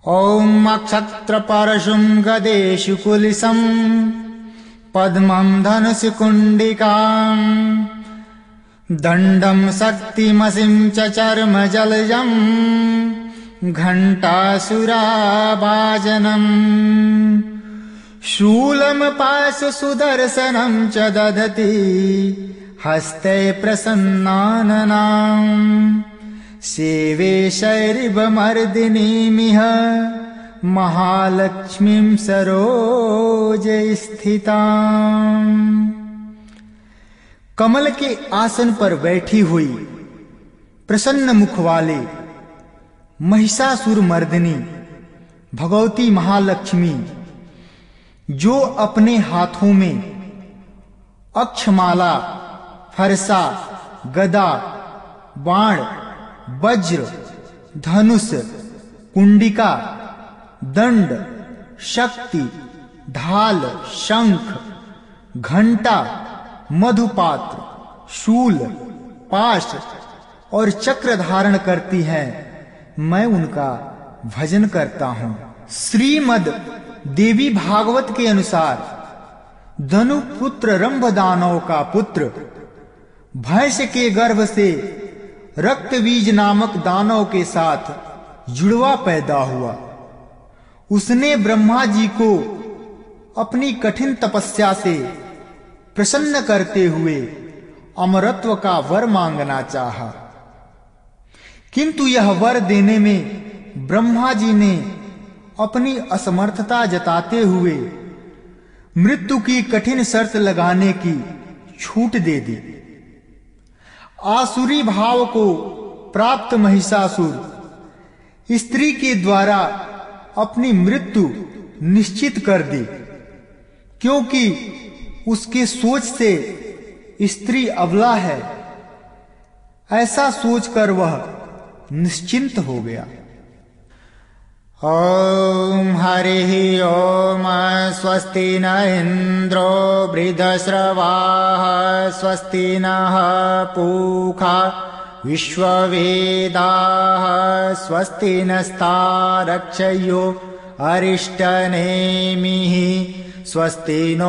ॐ अक्षत्रपरशुं गदेषु कुलिशं पद्मं धनुषि कुण्डिकां दण्डं शक्तिमसिं च चर्मजलजं घण्टासुराभाजनम् शूलं पाशुसुदर्शनं च दधति हस्ते प्रसन्नाननाम् सेवे शैरिवमर्दिनीमिह महालक्ष्मीं सरोजे स्थिताम्। कमल के आसन पर बैठी हुई प्रसन्न मुख वाले महिषासुर मर्दिनी भगवती महालक्ष्मी, जो अपने हाथों में अक्षमाला, फरसा, गदा, बाण, वज्र, धनुष, कुंडिका, दंड, शक्ति, ढाल, शंख, घंटा, मधुपात्र, शूल, पाश और चक्र धारण करती हैं, मैं उनका भजन करता हूं। श्रीमद् देवी भागवत के अनुसार धनु पुत्र रंभ दानव का पुत्र भैंस के गर्भ से रक्तबीज नामक दानव के साथ जुड़वा पैदा हुआ। उसने ब्रह्मा जी को अपनी कठिन तपस्या से प्रसन्न करते हुए अमरत्व का वर मांगना चाहा, किंतु यह वर देने में ब्रह्मा जी ने अपनी असमर्थता जताते हुए मृत्यु की कठिन शर्त लगाने की छूट दे दी। आसुरी भाव को प्राप्त महिषासुर स्त्री के द्वारा अपनी मृत्यु निश्चित कर दी, क्योंकि उसके सोच से स्त्री अबला है, ऐसा सोचकर वह निश्चिंत हो गया। ओम हरिः ओम स्वस्ति न इंद्रो वृद्धश्रवाः स्वस्ति नः पूषा विश्ववेदाः स्वस्ति नस्तारक्षयो अरिष्टनेमिः स्वस्ति नो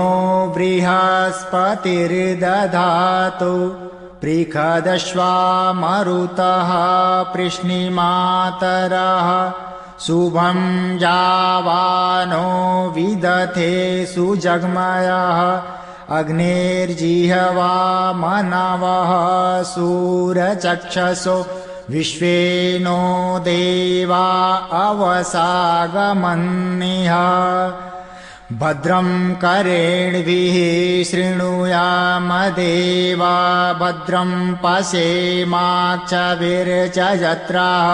बृहस्पतिर्दधातु पृषदश्वा मरुतः पृश्निमातरः शुभं जावानो विदथे सुजग्मयः अग्निर्जिह्वा मनवः सूरचक्षसो विश्वे नो देवा अवसागमन्निः भद्रं करेणभिः शृणुयाम देवा भद्रं पश्येमाक्षभिर्यजत्राः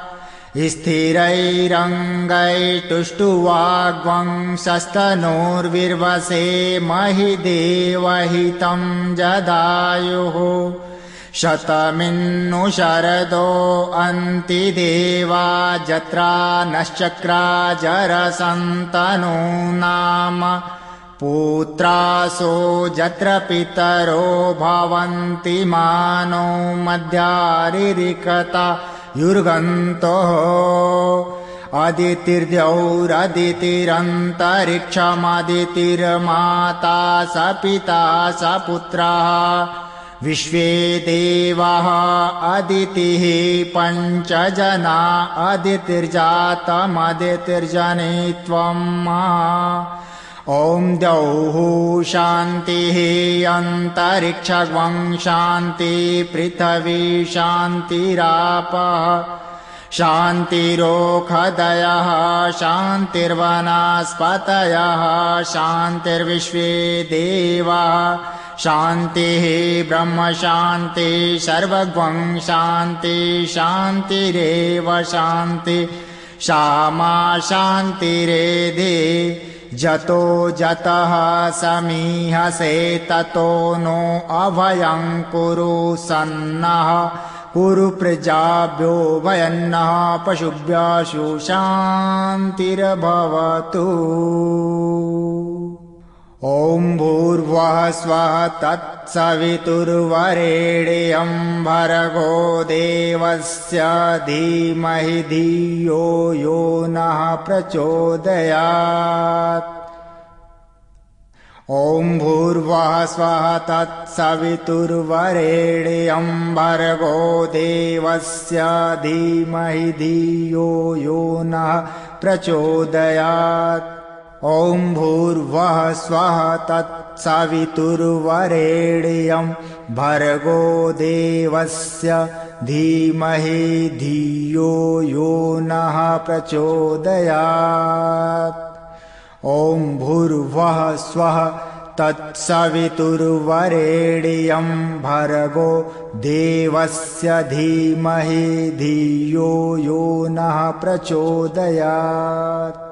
स्थिरैरङ्गैस्तुष्टुवाग्वंशस्तनूर्विर्वसेमहि देवहितं जदायुः शतमिन्नु शरदो अन्ति देवा जत्रा नश्चक्रा जरसन्तनु नाम पुत्रासो जत्र पितरो भवन्ति मानो मध्यारिरिकता युर्गन्तोः अदितिर्द्यौरदितिरन्तरिक्षमदितिर्माता स पिता स पुत्रः विश्वे देवाः अदितिः पञ्च जना अदितिर्जातमदितिर्जनित्वम् ॐ द्यौः शान्तिः अन्तरिक्षं शान्ति पृथिवी शान्तिरापः शान्तिरोषधयः शान्तिर्वनस्पतयः शान्तिर्विश्वे देवाः शान्तिः ब्रह्म शान्ति सर्वगं शान्ति शान्तिरेव शान्ति श्यामा शान्तिरेधि जतो जतः समीहसे ततो नो अभयं कुरु सन्नः कुरु प्रजाभ्यो वयन्नः पशुभ्यः शान्तिर्भवतु। ॐ भूर्भुवः स्वः तत्सवितुर्वरेण्यं भर्गो देवस्य धीमहि धियो यो नः प्रचोदयात्। ॐ भूर्भुवः स्वः तत्सवितुर्वरेण्यं भर्गो देवस्य धीमहि धियो यो नः प्रचोदयात्। ॐ भूर्भुवः स्वः तत्सवितुर्वरेण्यं भर्गो देवस्य धीमहि धियो यो नः प्रचोदयात्। ॐ भूर्भुवः स्वः तत्सवितुर्वरेण्यं भर्गो देवस्य धीमहि धियो यो नः प्रचोदयात्।